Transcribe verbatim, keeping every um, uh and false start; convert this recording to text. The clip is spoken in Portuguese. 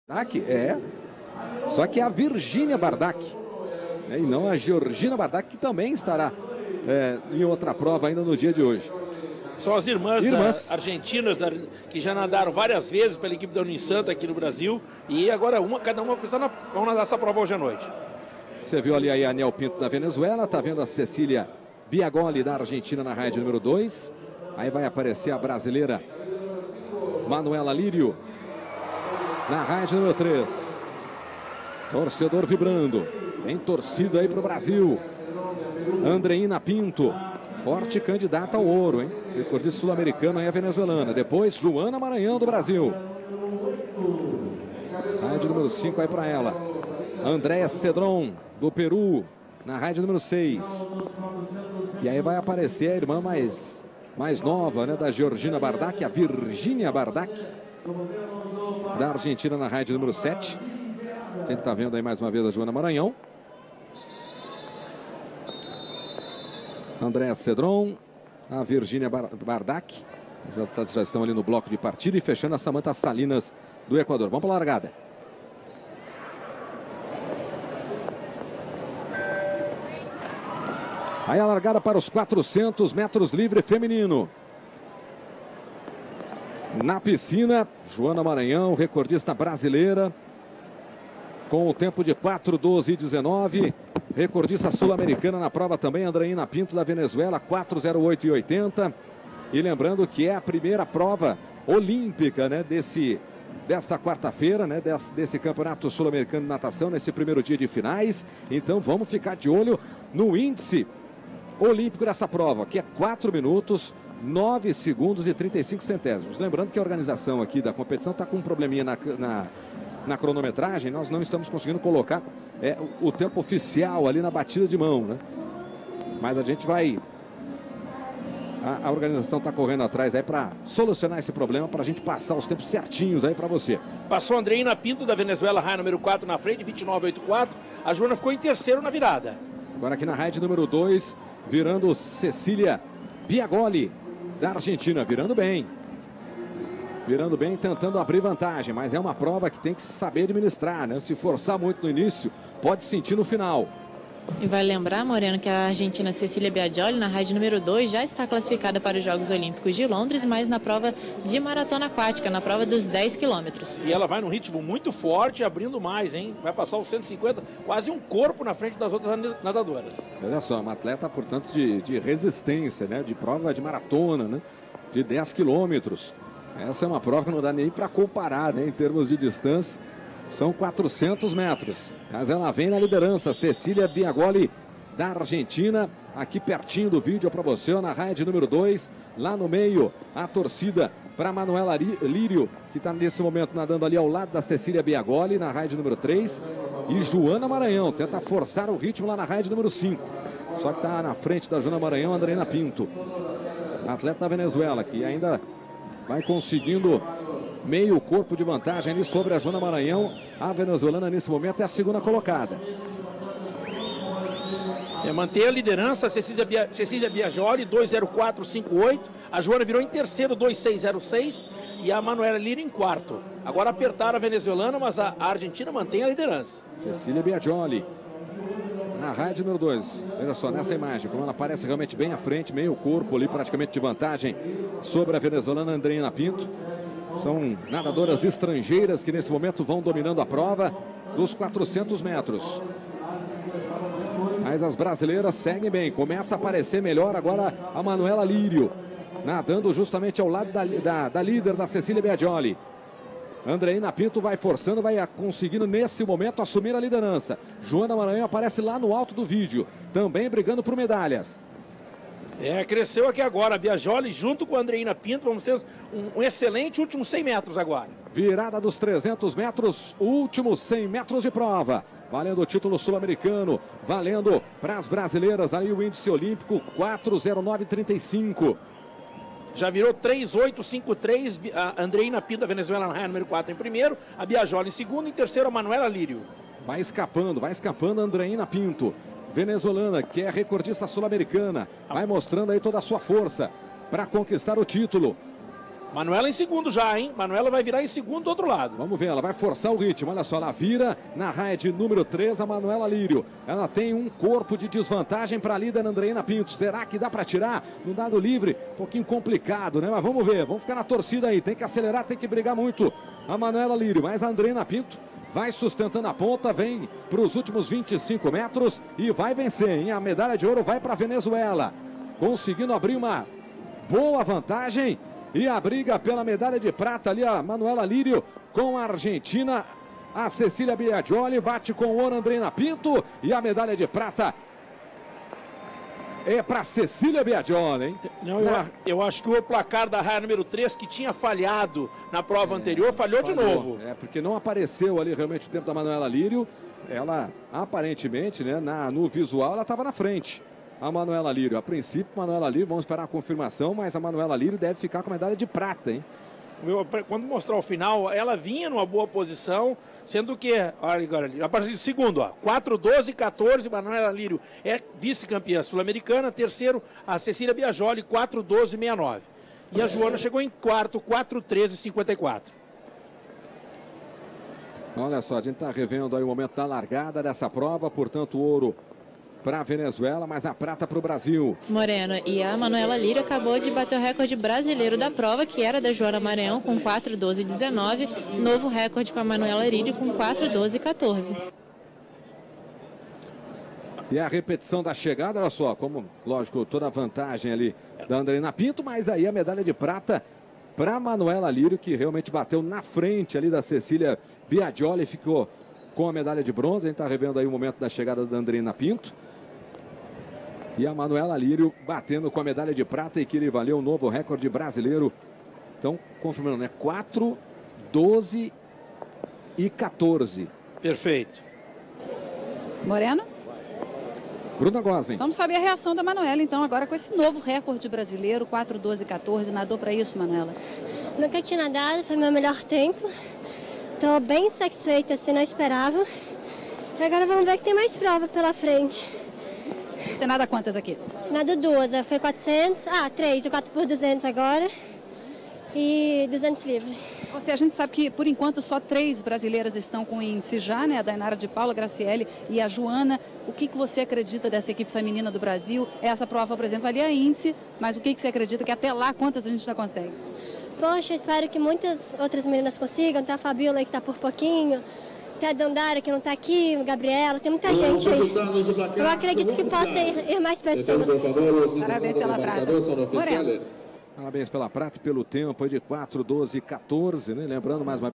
Bardak, é. Só que é a Virgínia Bardak, né, e não a Georgina Bardak, que também estará é, em outra prova ainda no dia de hoje. São as irmãs, irmãs. A, argentinas da, que já nadaram várias vezes pela equipe da Unisanta aqui no Brasil. E agora uma, cada uma está na, vão nadar essa prova hoje à noite. Você viu ali a Anel Pinto da Venezuela, tá vendo a Cecília Biagoli da Argentina na raia número dois. Aí vai aparecer a brasileira Manuela Lírio na raia número três. Torcedor vibrando, bem torcido aí para o Brasil. Andreina Pinto, forte candidata ao ouro, hein? Recordista sul-americano aí a venezuelana. Depois, Joana Maranhão do Brasil. Raia número cinco aí para ela. Andréa Cedron do Peru na raia número seis. E aí vai aparecer a irmã mais, mais nova, né, da Georgina Bardak, a Virgínia Bardak, da Argentina na raia número sete. A gente está vendo aí mais uma vez a Joana Maranhão. Andréa Cedron, a Virgínia Bardak. As atletas já estão ali no bloco de partida e fechando a Samantha Salinas do Equador. Vamos para a largada. Aí a largada para os quatrocentos metros livre feminino. Na piscina, Joana Maranhão, recordista brasileira, com o tempo de quatro doze e dezenove. Recordista sul-americana na prova também, Andreina Pinto da Venezuela, quatro zero oito e oitenta. E lembrando que é a primeira prova olímpica, né, desse, desta quarta-feira, né, desse, desse campeonato sul-americano de natação, nesse primeiro dia de finais. Então vamos ficar de olho no índice olímpico dessa prova, que é quatro minutos, nove segundos e trinta e cinco centésimos. Lembrando que a organização aqui da competição está com um probleminha na... na Na cronometragem, nós não estamos conseguindo colocar é, o, o tempo oficial ali na batida de mão, né? Mas a gente vai... A, a organização está correndo atrás aí para solucionar esse problema, para a gente passar os tempos certinhos aí para você. Passou a Andreina Pinto da Venezuela, raia número quatro na frente, vinte e nove oitenta e quatro. A Joana ficou em terceiro na virada. Agora aqui na raia número dois, virando Cecília Biagoli da Argentina, virando bem. Virando bem, tentando abrir vantagem, mas é uma prova que tem que saber administrar, né? Se forçar muito no início, pode sentir no final. E vai lembrar, Moreno, que a argentina Cecília Biagoli, na raia número dois, já está classificada para os Jogos Olímpicos de Londres, mas na prova de maratona aquática, na prova dos dez quilômetros. E ela vai num ritmo muito forte, abrindo mais, hein? Vai passar os cento e cinquenta, quase um corpo na frente das outras nadadoras. Olha só, uma atleta, portanto, de, de resistência, né? De prova de maratona, né? De dez quilômetros. Essa é uma prova que não dá nem para comparar, né, em termos de distância. São quatrocentos metros. Mas ela vem na liderança. Cecília Biagoli da Argentina. Aqui pertinho do vídeo para você, na raia de número dois. Lá no meio, a torcida para Manuela Lírio, que está nesse momento nadando ali ao lado da Cecília Biagoli, na raia de número três. E Joana Maranhão tenta forçar o ritmo lá na raia de número cinco. Só que está na frente da Joana Maranhão, Andreina Pinto. Atleta da Venezuela, que ainda vai conseguindo meio corpo de vantagem ali sobre a Joana Maranhão. A venezuelana nesse momento é a segunda colocada. É, manter a liderança, a Cecília, Bia, Cecília Biagoli, dois zero quatro cinco oito. A Joana virou em terceiro, dois seis zero seis. E a Manuela Lírio em quarto. Agora apertaram a venezuelana, mas a, a Argentina mantém a liderança. Cecília Biagoli na raia número dois. Veja só, nessa imagem, como ela aparece realmente bem à frente, meio corpo ali praticamente de vantagem sobre a venezuelana Andreina Pinto. São nadadoras estrangeiras que nesse momento vão dominando a prova dos quatrocentos metros. Mas as brasileiras seguem bem. Começa a aparecer melhor agora a Manuela Lírio, nadando justamente ao lado da, da, da líder, da Cecília Biagoli. Andreina Pinto vai forçando, vai conseguindo nesse momento assumir a liderança. Joana Maranhão aparece lá no alto do vídeo, também brigando por medalhas. É, cresceu aqui agora a Biagoli junto com a Andreina Pinto. Vamos ter um, um excelente último cem metros agora. Virada dos trezentos metros, últimos cem metros de prova. Valendo o título sul-americano, valendo para as brasileiras aí o índice olímpico quatro zero nove trinta e cinco. Já virou três oito cinco três, a Andreina Pinto da Venezuela na raia número quatro em primeiro, a Biagoli em segundo, em terceiro a Manuela Lírio. Vai escapando, vai escapando a Andreina Pinto, venezuelana, que é recordista sul-americana. Vai mostrando aí toda a sua força para conquistar o título. Manuela em segundo já, hein? Manuela vai virar em segundo do outro lado. Vamos ver, ela vai forçar o ritmo. Olha só, ela vira na raia de número três, a Manuela Lírio. Ela tem um corpo de desvantagem para a líder Andreina Pinto. Será que dá para tirar no dado livre? Um pouquinho complicado, né? Mas vamos ver, vamos ficar na torcida aí. Tem que acelerar, tem que brigar muito a Manuela Lírio. Mas a Andreina Pinto vai sustentando a ponta, vem para os últimos vinte e cinco metros e vai vencer, hein? A medalha de ouro vai para a Venezuela, conseguindo abrir uma boa vantagem. E a briga pela medalha de prata ali, a Manuela Lírio com a Argentina, a Cecília Biagioli bate com o ouro Andreina Pinto e a medalha de prata é para Cecília Biagioli, hein? Não, eu, eu acho que o placar da raia número três, que tinha falhado na prova é, anterior, falhou, falhou de novo. É, porque não apareceu ali realmente o tempo da Manuela Lírio. Ela, aparentemente, né, na, no visual, ela estava na frente. A Manuela Lírio, a princípio, Manuela Lírio, vamos esperar a confirmação, mas a Manuela Lírio deve ficar com a medalha de prata, hein? Quando mostrar o final, ela vinha numa boa posição, sendo que, olha agora, a partir do segundo, ó, quatro, doze, quatorze, Manuela Lírio é vice-campeã sul-americana, terceiro, a Cecília Biagioli, quatro, doze, sessenta e nove. E a Joana chegou em quarto, quatro, treze, cinquenta e quatro. Olha só, a gente está revendo aí o momento da largada dessa prova, portanto, ouro para a Venezuela, mas a prata para o Brasil. Moreno, e a Manuela Lírio acabou de bater o recorde brasileiro da prova, que era da Joana Maranhão, com quatro, doze, dezenove. Novo recorde para a Manuela Lírio com quatro, doze, quatorze. E a repetição da chegada, olha só, como, lógico, toda a vantagem ali da Andreina Pinto, mas aí a medalha de prata para a Manuela Lírio, que realmente bateu na frente ali da Cecília Biagioli, ficou com a medalha de bronze. A gente está revendo aí o momento da chegada da Andreina Pinto. E a Manuela Lírio batendo com a medalha de prata e que lhe valeu um novo recorde brasileiro. Então, confirmando, né? quatro, doze e quatorze. Perfeito. Moreno? Bruna Gosling. Vamos saber a reação da Manuela, então, agora com esse novo recorde brasileiro, quatro, doze, quatorze. Nadou para isso, Manuela? Nunca tinha nadado, foi meu melhor tempo. Estou bem satisfeita, assim, não esperava. E agora vamos ver que tem mais prova pela frente. Você nada quantas aqui? Nado duas, foi quatrocentos, ah, três, quatro por duzentos agora e duzentos livre. Você, a gente sabe que, por enquanto, só três brasileiras estão com índice já, né? A Dainara de Paula, a Graciele e a Joana. O que, que você acredita dessa equipe feminina do Brasil? Essa prova, por exemplo, ali é índice, mas o que, que você acredita que até lá, quantas a gente já consegue? Poxa, espero que muitas outras meninas consigam. Tem a Fabiola aí que está por pouquinho. Tem a Dandara que não está aqui, a Gabriela, tem muita gente aí. Eu acredito que possa ir, ir mais pessoas. Parabéns pela prata. Parabéns pela prata e pelo tempo de quatro, doze, quatorze, né? Lembrando mais uma